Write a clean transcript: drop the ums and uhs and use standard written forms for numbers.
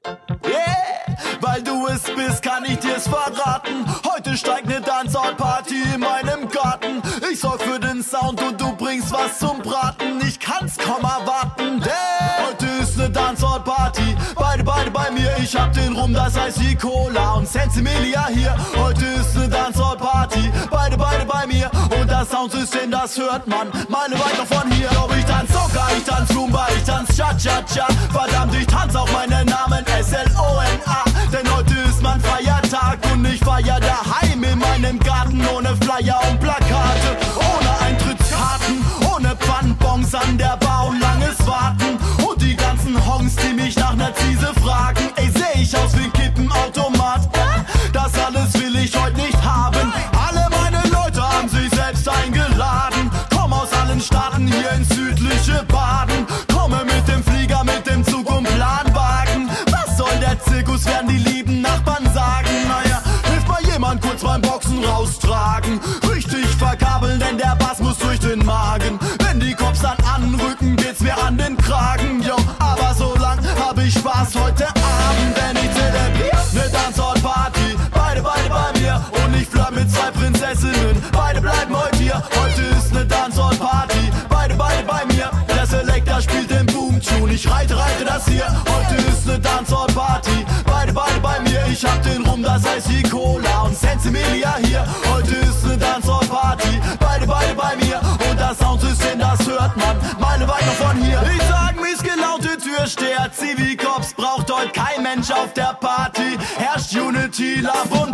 Yeah, weil du es bist, kann ich dir's verraten. Heute steigt ne Dancehall-Party in meinem Garten. Ich sorg für den Sound und du bringst was zum Braten. Ich kann's kaum erwarten, denn heute ist ne Dancehall-Party. Beide bei mir, ich hab den Rum, das heißt die Cola und Sensimilia hier. Heute ist ne Dancehall-Party. Beide bei mir und das Soundsystem, das hört man meilenweit noch von hier. Ob ich tanz Soca, ich tanz Rumba, ich tanz Cha-Cha-Cha. Verdammt, ich tanz auch meinen Namen SLONA. Denn heute ist mein Feiertag und ich feier daheim in meinem Garten. Ohne Flyer und Plakate, ohne Eintrittskarten, ohne Pfannbons an der Bar und langes Warten. Und die ganzen Hongs, die mich nach ner Ziese fragen. Ey, seh ich aus wie ein Kippenautomat? Das alles will ich heute nicht haben. Alle meine Leute haben sich selbst eingeladen. Komm aus allen Staaten hier ins südliche Baden. Komme mit dem Flieger, mit dem Zug und Planwagen. Was soll der Zirkus, werden die lieben Nachbarn sagen? Naja, hilft mal jemand kurz beim Boxen raustragen. Richtig verkabeln, denn der Bass muss durch den Magen. Wenn die Cops dann anrücken, geht's mir an den Kragen. Yo, aber so lang hab ich Spaß heute Abend, denn ich zelebriere ne Dancehall-Party. Beide bei mir und ich flirt mit zwei Prinzessinnen. Beide bleiben heute hier, heute ist ne Dancehall-Party. Beide bei mir, der Selector spielt den Boom-Tune. Ich reite das hier, heute ist ne Dancehall-Party. Beide bei mir, ich hab den Rum, das heißt die Cola und Sensimilia hier. Heute ist ne Dancehall-Party. Beide bei mir und das Soundsystem, das hört man meilenweit noch von hier. Ich sag missgelaunte Türsteher, Zivilcops braucht heute kein Mensch auf der Party. Herrscht Unity, Love und